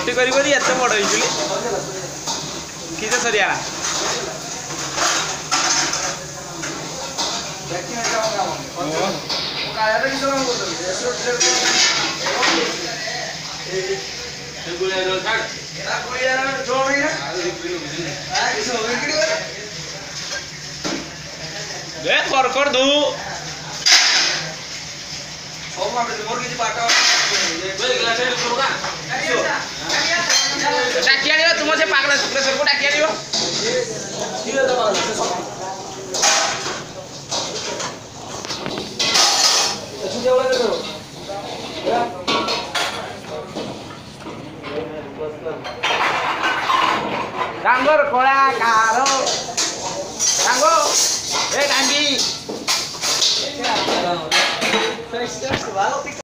गंती करी एत बड़ होइछली किसे सरियाना कर दू डाकिया तुम से पागल शुक्लेश्वर को डाकिया डांगर कलाकार डांगो ए डांगी